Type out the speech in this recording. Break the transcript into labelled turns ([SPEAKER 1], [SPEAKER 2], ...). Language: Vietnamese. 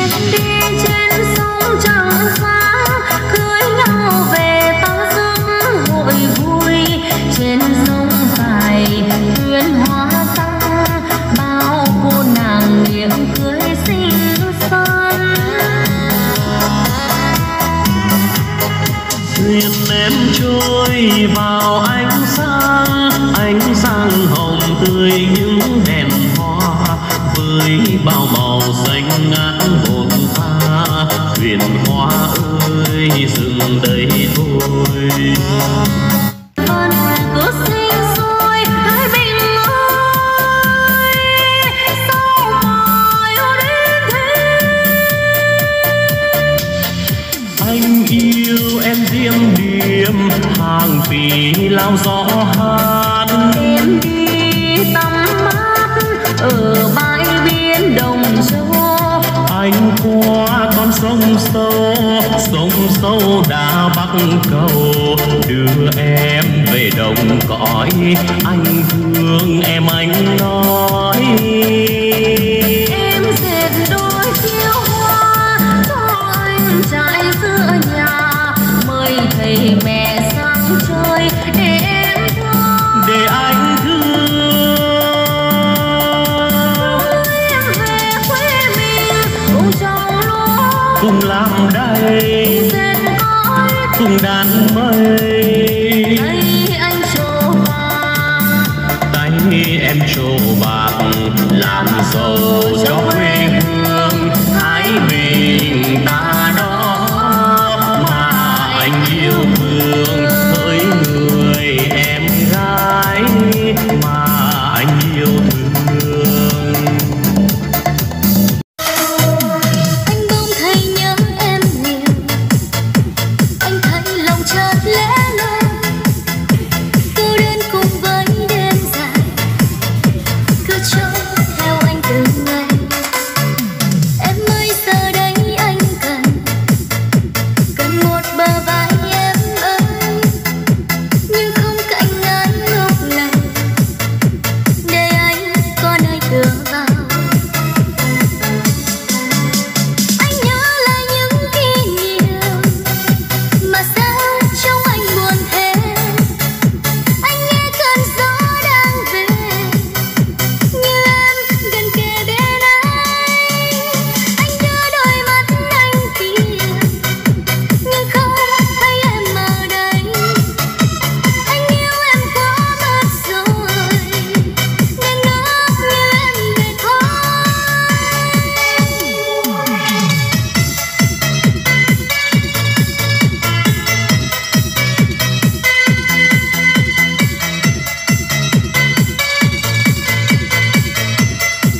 [SPEAKER 1] Vào ánh sáng hồng tươi những đèn hoa với bao màu xanh ngát hồn ta. Thuyền hoa ơi dừng đây thôi. Anh yêu em diêm điềm hàng phì lao gió hát.
[SPEAKER 2] Em đi tắm mát ở bãi biển Đồng Châu.
[SPEAKER 1] Anh qua con sông sâu đã bắc cầu, đưa em về đồng cõi. Anh thương em anh nói.
[SPEAKER 2] Em dệt đôi chiếu hoa cho anh trải giữa nhà, mời thầy mẹ sang chơi để em thương.
[SPEAKER 1] Để anh thương.
[SPEAKER 2] Em về quê mình cùng trồng lúa,
[SPEAKER 1] cùng làm đầy,
[SPEAKER 2] dệt cõi,
[SPEAKER 1] cùng đàn mây.
[SPEAKER 2] tay anh trổ vàng,
[SPEAKER 1] Tay em trổ bạc làm giàu cho quê hương Thái Bình ta đó. Mà anh yêu thương hỡi người em gái mà anh yêu thương.
[SPEAKER 2] anh bỗng thấy nhớ em nhiều, anh thấy lòng chợt lẽ